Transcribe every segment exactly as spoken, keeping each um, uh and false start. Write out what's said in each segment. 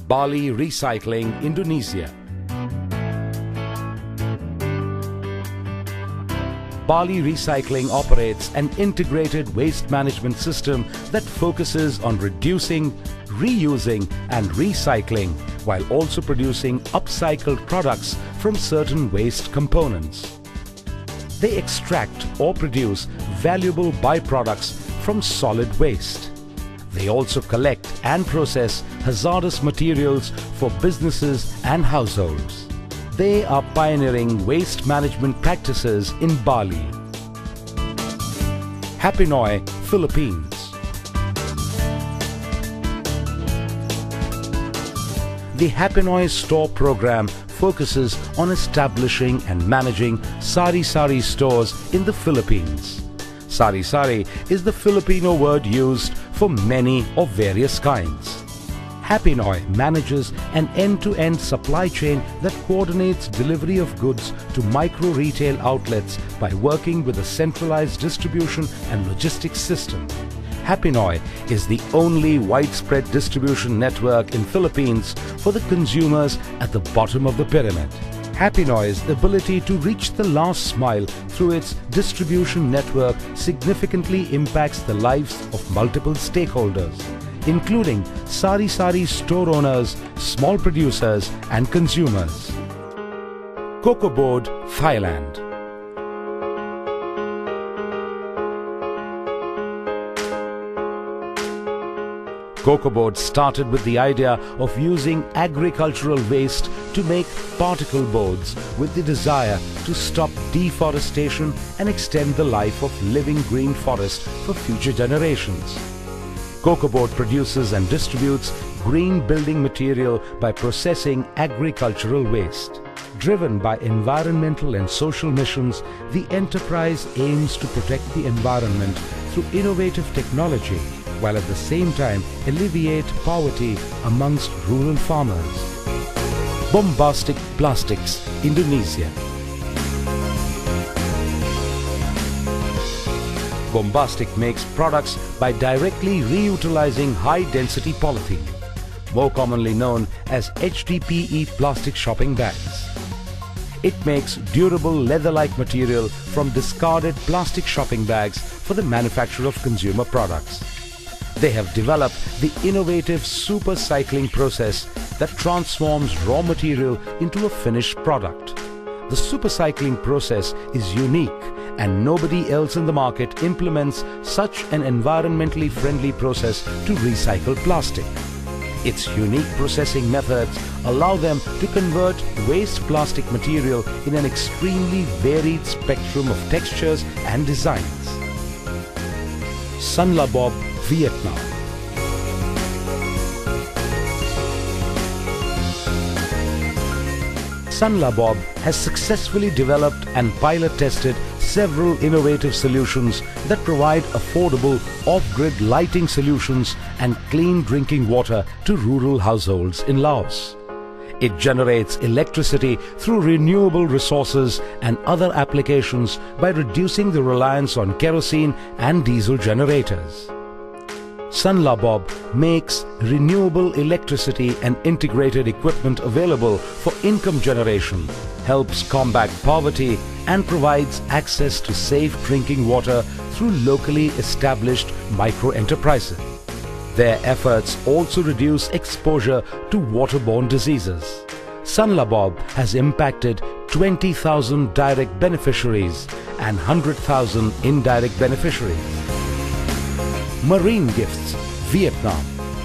Bali Recycling, Indonesia. Bali Recycling operates an integrated waste management system that focuses on reducing, reusing and recycling while also producing upcycled products from certain waste components. They extract or produce valuable byproducts from solid waste. They also collect and process hazardous materials for businesses and households. They are pioneering waste management practices in Bali. Happinoi, Philippines. The Happinoi Store program focuses on establishing and managing sari-sari stores in the Philippines. Sari-sari is the Filipino word used for many of various kinds. Happinoi manages an end-to-end supply chain that coordinates delivery of goods to micro-retail outlets by working with a centralized distribution and logistics system. Happinoi is the only widespread distribution network in Philippines for the consumers at the bottom of the pyramid. Happinoi's ability to reach the last mile through its distribution network significantly impacts the lives of multiple stakeholders, including sari-sari store owners, small producers and consumers. Coco Board, Thailand. Coco Board started with the idea of using agricultural waste to make particle boards with the desire to stop deforestation and extend the life of living green forest for future generations. Coco Board produces and distributes green building material by processing agricultural waste. Driven by environmental and social missions, the enterprise aims to protect the environment through innovative technology, while at the same time alleviate poverty amongst rural farmers. Bombastic Plastics, Indonesia. Bombastic makes products by directly reutilizing high-density polythene, more commonly known as H D P E plastic shopping bags. It makes durable leather-like material from discarded plastic shopping bags for the manufacture of consumer products. They have developed the innovative super cycling process that transforms raw material into a finished product. The super cycling process is unique and nobody else in the market implements such an environmentally friendly process to recycle plastic. Its unique processing methods allow them to convert waste plastic material in an extremely varied spectrum of textures and designs. Sunlabob, Vietnam. Sunlabob has successfully developed and pilot-tested several innovative solutions that provide affordable off-grid lighting solutions and clean drinking water to rural households in Laos. It generates electricity through renewable resources and other applications by reducing the reliance on kerosene and diesel generators. Sunlabob makes renewable electricity and integrated equipment available for income generation, helps combat poverty and provides access to safe drinking water through locally established micro-enterprises. Their efforts also reduce exposure to waterborne diseases. Sunlabob has impacted twenty thousand direct beneficiaries and one hundred thousand indirect beneficiaries. Marine Gifts, Vietnam.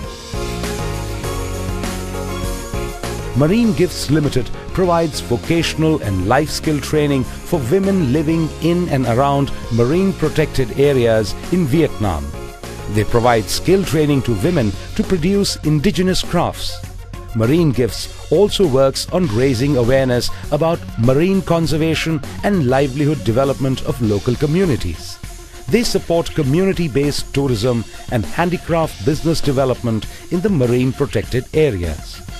Marine Gifts Limited provides vocational and life skill training for women living in and around marine protected areas in Vietnam. They provide skill training to women to produce indigenous crafts. Marine Gifts also works on raising awareness about marine conservation and livelihood development of local communities. They support community-based tourism and handicraft business development in the marine protected areas.